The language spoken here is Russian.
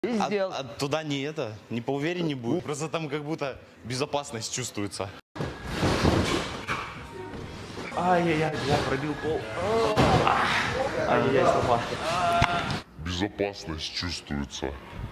Туда не это, не поувереннее будет. Просто там как будто безопасность чувствуется. Ай-яй-яй, я пробил пол. Ай-яй-яй, стопа. Безопасность чувствуется.